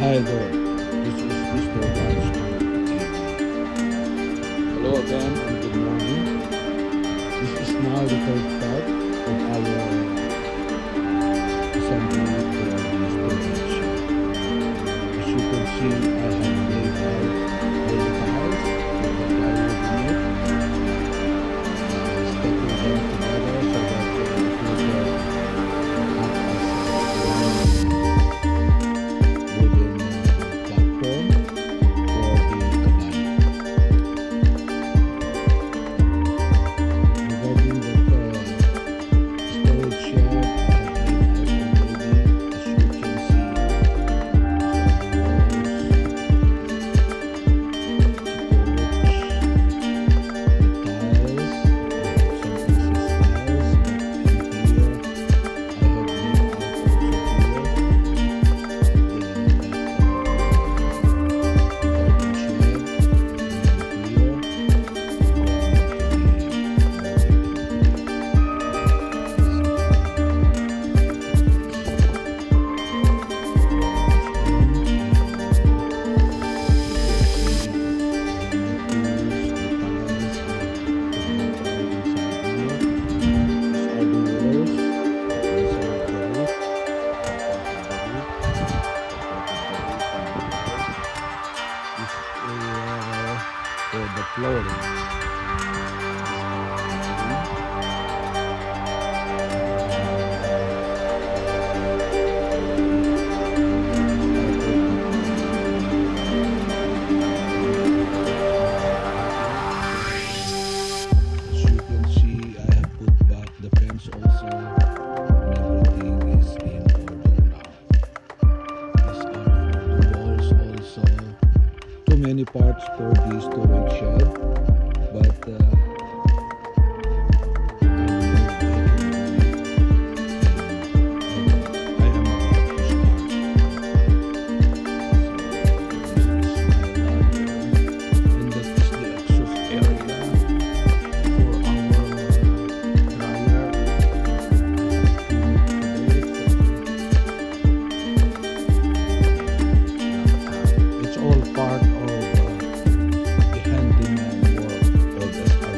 Hi there, this is MrVanSSGroupTV. Hello again and good morning. This is now the third part of our assembly for the storage shed. As you can see, I have laid out all the tiles with the plywood in it. Stacking them together so that it will act as wooden platform for the cabana. Regarding the storage shed, I have laid out already. As you can see, for the flooring. As you can see, I have put back the fence also, and everything is in order now. These are for the walls also. Too many parts for the storage shed, but I know I am about to start. And that is the exhaust area for our dryer. It's all part of the handyman work of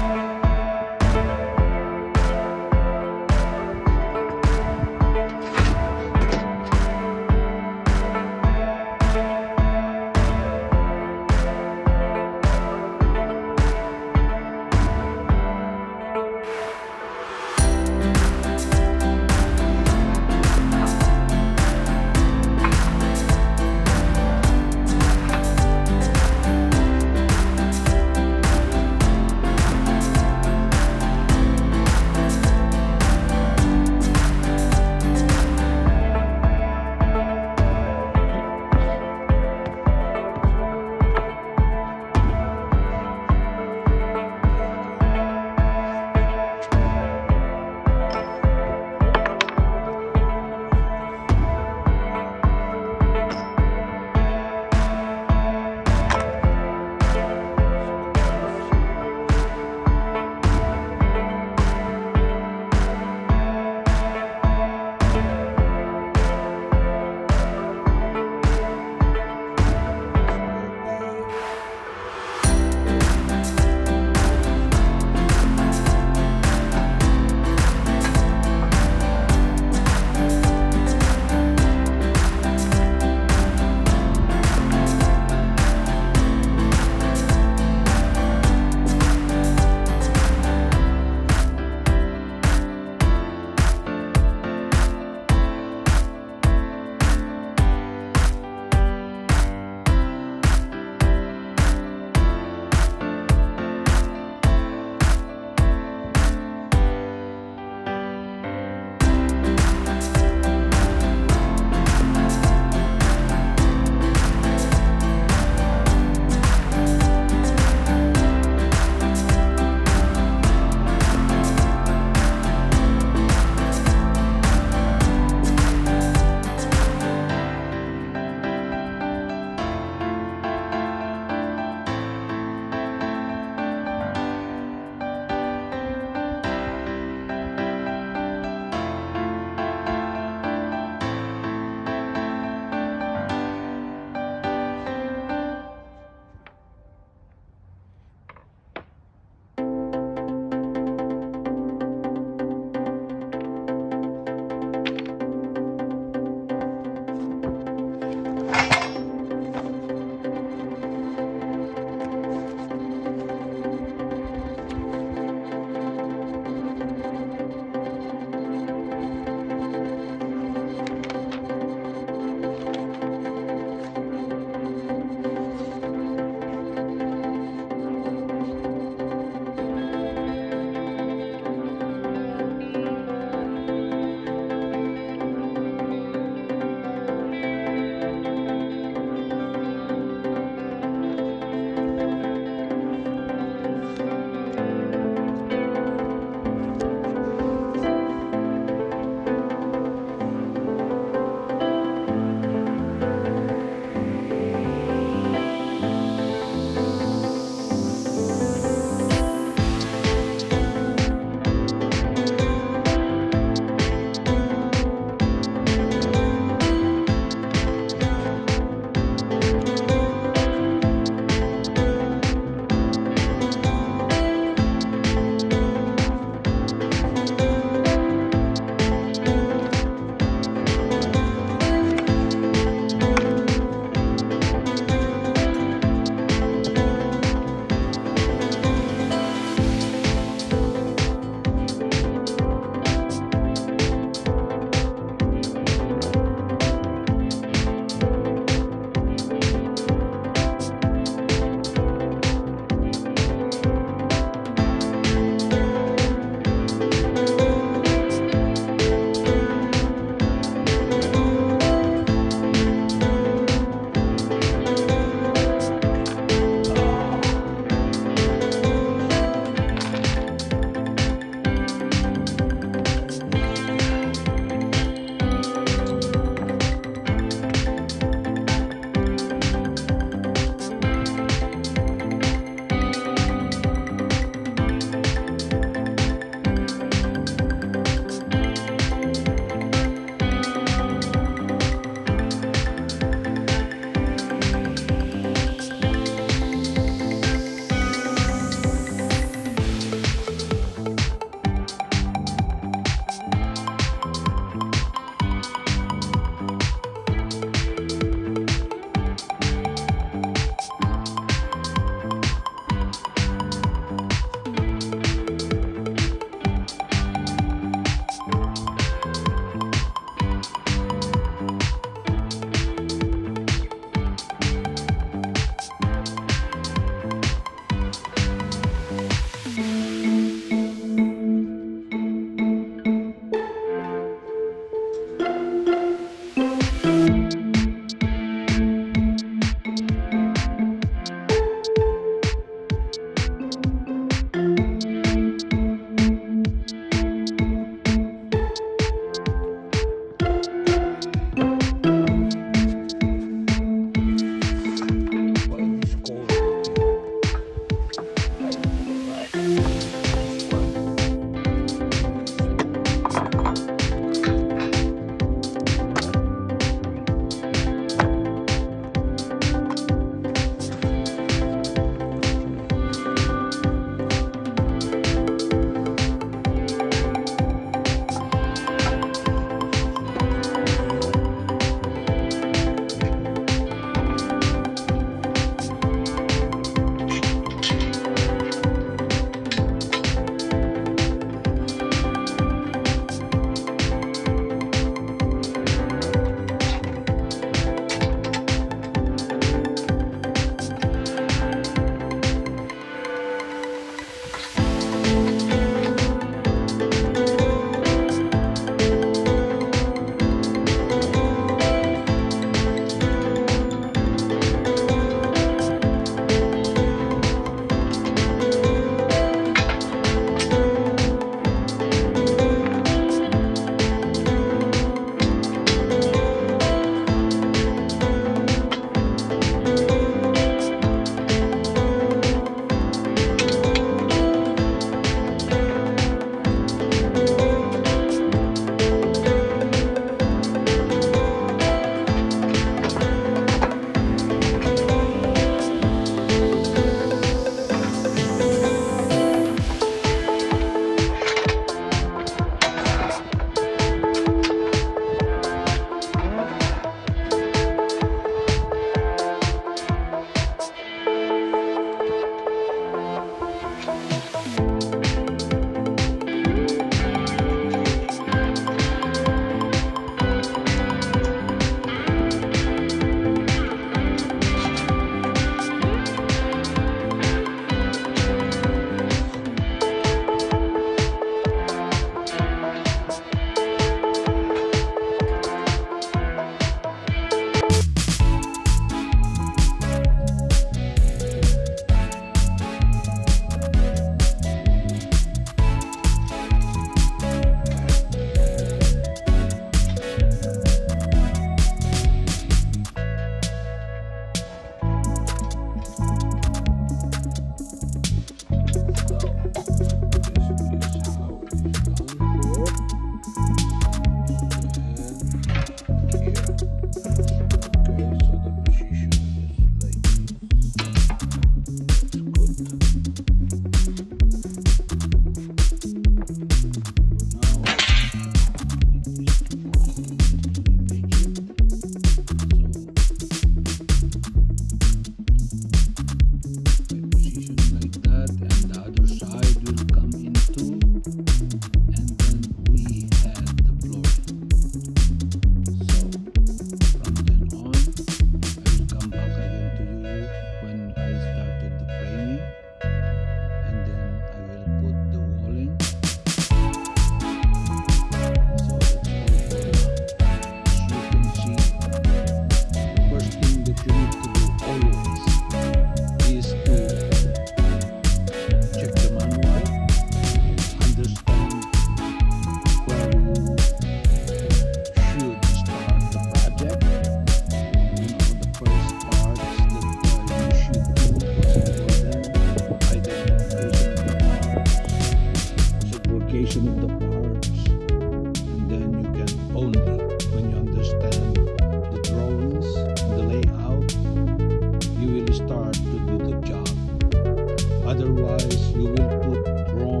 Otherwise, you will put wrong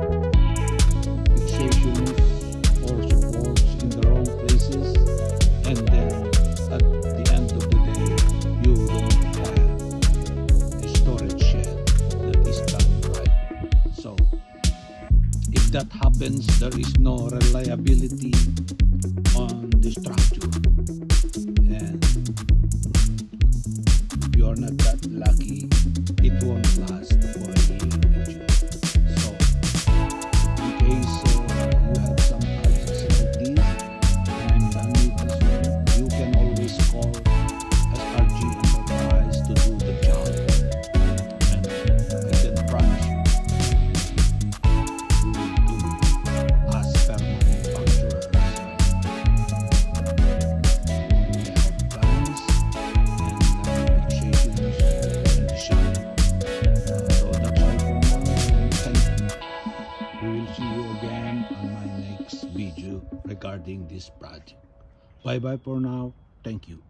fixations or supports in the wrong places, and then at the end of the day, you don't have a storage shed that is done right. So, if that happens, there is no reliability on the structure, and if you are not that lucky, it won't last for a year with you. So, in case you have some houses like this and I'm done with this one, you can always call SRG Enterprise to do the job, and I can promise you we will do as per manufacturers. We have plans and fixations in the shop. So that's all for now, and thank you. We will see you again on my next video regarding this project. Bye bye for now. Thank you.